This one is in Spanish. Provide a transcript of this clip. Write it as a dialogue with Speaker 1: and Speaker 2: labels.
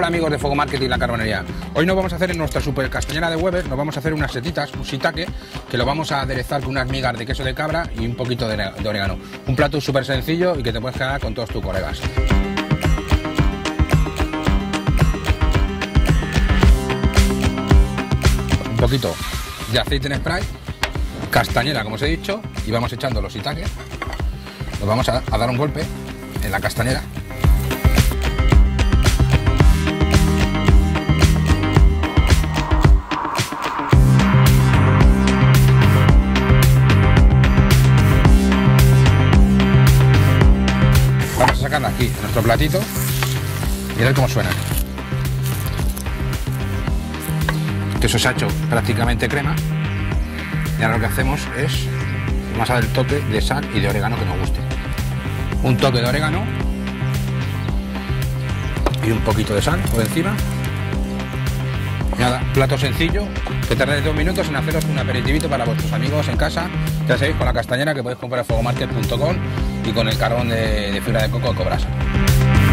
Speaker 1: Hola amigos de Fuego Market y la Carbonería. Hoy nos vamos a hacer en nuestra super castañera de Weber, nos vamos a hacer unas setitas, un shiitake, que lo vamos a aderezar con unas migas de queso de cabra y un poquito de orégano. Un plato súper sencillo y que te puedes quedar con todos tus colegas. Un poquito de aceite en spray, castañera como os he dicho, y vamos echando los shiitakes. Nos vamos a dar un golpe en la castañera. Vamos a sacarla aquí en nuestro platito. Mirad cómo suena. Que eso se ha hecho prácticamente crema. Y ahora lo que hacemos es, vamos a dar el toque de sal y de orégano que nos guste. Un toque de orégano y un poquito de sal por encima. Nada, plato sencillo que tarda 2 minutos en haceros un aperitivito para vuestros amigos en casa. Ya sabéis, con la castañera que podéis comprar en fuegomarket.com y con el carbón de fibra de coco de Cobrasa.